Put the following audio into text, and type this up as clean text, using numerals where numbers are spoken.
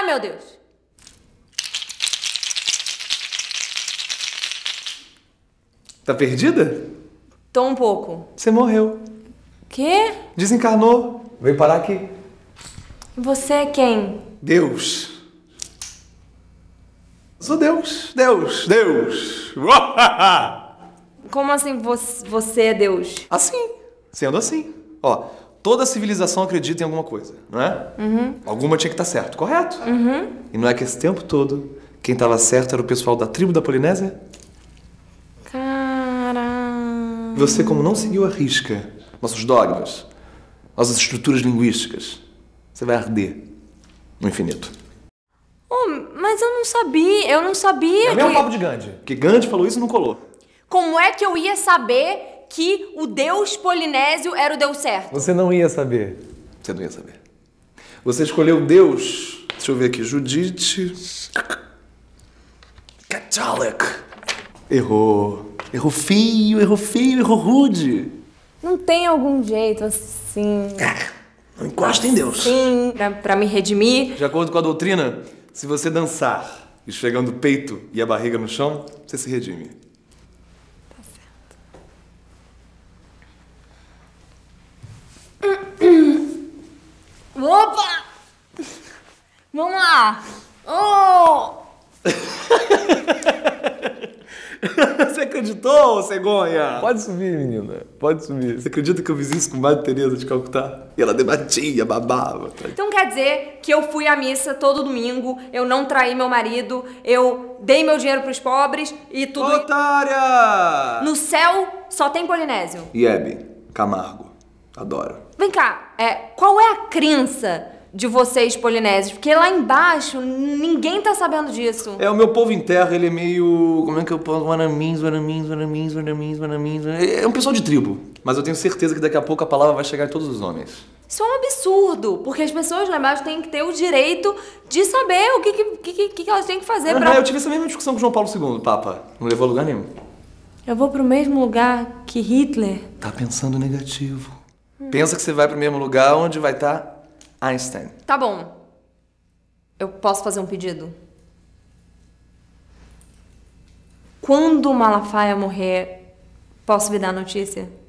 Ai, meu Deus. Tá perdida? Tô um pouco. Você morreu. Quê? Desencarnou. Veio parar aqui. Você é quem? Deus. Eu sou Deus. Deus. Como assim você é Deus? Assim. Sendo assim. Ó, toda civilização acredita em alguma coisa, não é? Alguma tinha que estar certo, correto? E não é que esse tempo todo, quem estava certo era o pessoal da tribo da Polinésia? Caramba. Você, como não seguiu à risca nossos dogmas, nossas estruturas linguísticas, você vai arder no infinito. Oh, mas eu não sabia É o que... mesmo papo de Gandhi. Porque Gandhi falou isso e não colou. Como é que eu ia saber que o deus polinésio era o deus certo? Você não ia saber. Você não ia saber. Você escolheu Deus. Deixa eu ver aqui. Judite. Catholic. Errou. Errou feio, errou rude. Não tem algum jeito assim... Não encosta em Deus. Sim, pra me redimir. De acordo com a doutrina, se você dançar esfregando o peito e a barriga no chão, você se redime. Tá certo. Opa! Vamos lá! Oh! Você acreditou, cegonha? Pode subir, menina. Pode subir. Você acredita que eu fiz isso com Madre Teresa de Calcutá? E ela debatia, babava. Então quer dizer que eu fui à missa todo domingo, eu não traí meu marido, eu dei meu dinheiro pros pobres e tudo... Otária! No céu só tem polinésio. Iebe, Camargo. Adoro. Vem cá, qual é a crença de vocês polinésios? Porque lá embaixo ninguém tá sabendo disso. É, o meu povo em terra, ele é meio... Como é que eu posso... Wanamins. É um pessoal de tribo. Mas eu tenho certeza que daqui a pouco a palavra vai chegar em todos os homens. Isso é um absurdo, porque as pessoas lá embaixo têm que ter o direito de saber o que elas têm que fazer pra... Eu tive essa mesma discussão com João Paulo II, Papa. Não levou a lugar nenhum. Eu vou pro mesmo lugar que Hitler? Tá pensando negativo. Pensa que você vai pro mesmo lugar onde vai estar Einstein. Tá bom. Eu posso fazer um pedido? Quando o Malafaia morrer, posso me dar a notícia?